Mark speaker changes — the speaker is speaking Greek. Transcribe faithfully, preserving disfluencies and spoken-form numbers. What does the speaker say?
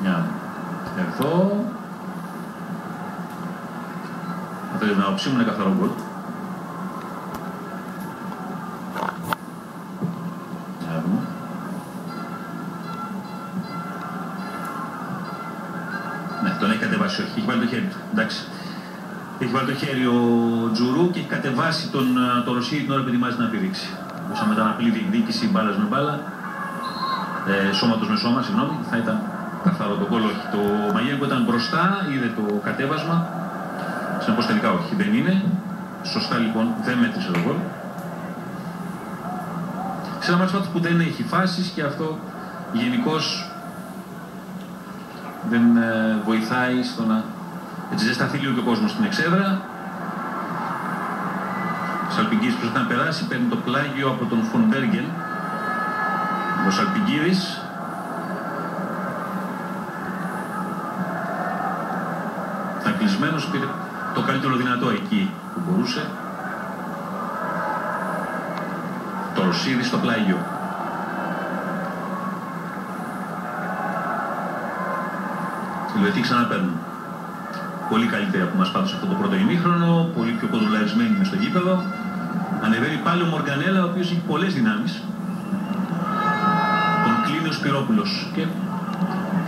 Speaker 1: Yeah. Εδώ. Αυτό για την άποψή μου είναι καθαρό γκολ. Ναι, τον έχει κατεβάσει, όχι, έχει βάλει το χέρι του. Εντάξει. Έχει βάλει το χέρι ο Τζουρού και έχει κατεβάσει τον το Ρωσίδη την ώρα που ετοιμάζει να πηδήξει. Όσα μετά να πλή διεκδίκηση μπάλας με μπάλα, ε, σώματος με σώμα, συγγνώμη, θα ήταν καθαρό το γκολ. Όχι. Το Μαγιέγκο ήταν μπροστά, είδε το κατέβασμα. Συνεπώς τελικά όχι, δεν είναι. Σωστά λοιπόν, δεν μέτρησε το γκολ. Σε ένα μάτσο που δεν έχει φάσεις και αυτό γενικώς δεν ε, βοηθάει στο να έτσι ζεσταθεί λίγο και ο κόσμος στην εξέδρα. Ο Σαλπιγκίδης προσπαθεί να περάσει, παίρνει το πλάγιο από τον Φον Μπέργεν. Ο Σαλπιγκίδης. Ήταν κλεισμένος, πήρε το καλύτερο δυνατό εκεί που μπορούσε. Το Ρωσίδη στο πλάγιο. Οι Λουετοί ξαναπαίρνουν. Πολύ καλύτερα που μας πάντως αυτό το πρώτο ημίχρονο, πολύ πιο κοντρολαρισμένοι μες στο γήπεδο. Ανεβαίνει πάλι ο Μοργανέλα, ο οποίος έχει πολλές δυνάμεις. Τον κλείνει ο Σπυρόπουλος και